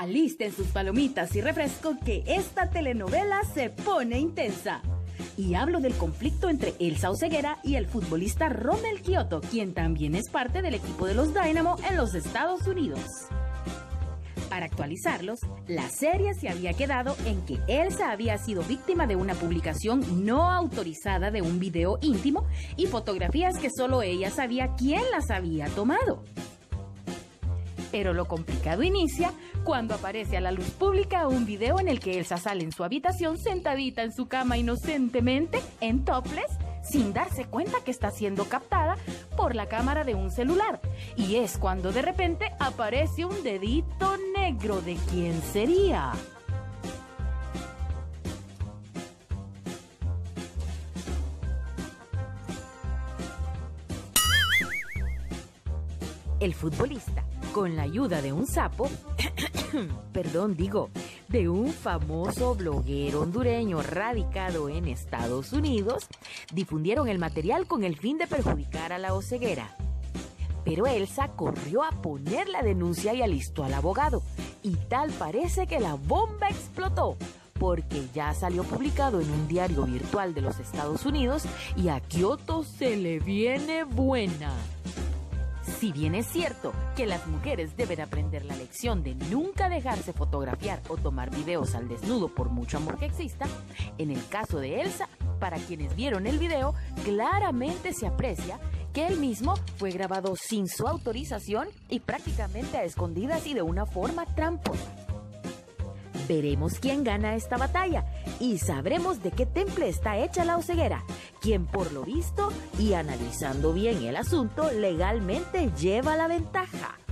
Alisten sus palomitas y refresco que esta telenovela se pone intensa. Y hablo del conflicto entre Elsa Oseguera y el futbolista Rommel Kioto, quien también es parte del equipo de los Dynamo en los Estados Unidos. Para actualizarlos, la serie se había quedado en que Elsa había sido víctima de una publicación no autorizada de un video íntimo y fotografías que solo ella sabía quién las había tomado. Pero lo complicado inicia cuando aparece a la luz pública un video en el que Elsa sale en su habitación sentadita en su cama inocentemente, en topless, sin darse cuenta que está siendo captada por la cámara de un celular. Y es cuando de repente aparece un dedito negro de quién sería. El futbolista, con la ayuda de un sapo, de un famoso bloguero hondureño radicado en Estados Unidos, difundieron el material con el fin de perjudicar a la Oseguera. Pero Elsa corrió a poner la denuncia y alistó al abogado, y tal parece que la bomba explotó, porque ya salió publicado en un diario virtual de los Estados Unidos y a Kioto se le viene buena. Si bien es cierto que las mujeres deben aprender la lección de nunca dejarse fotografiar o tomar videos al desnudo por mucho amor que exista, en el caso de Elsa, para quienes vieron el video, claramente se aprecia que él mismo fue grabado sin su autorización y prácticamente a escondidas y de una forma tramposa. Veremos quién gana esta batalla y sabremos de qué temple está hecha la Oseguera, quien por lo visto y analizando bien el asunto legalmente lleva la ventaja.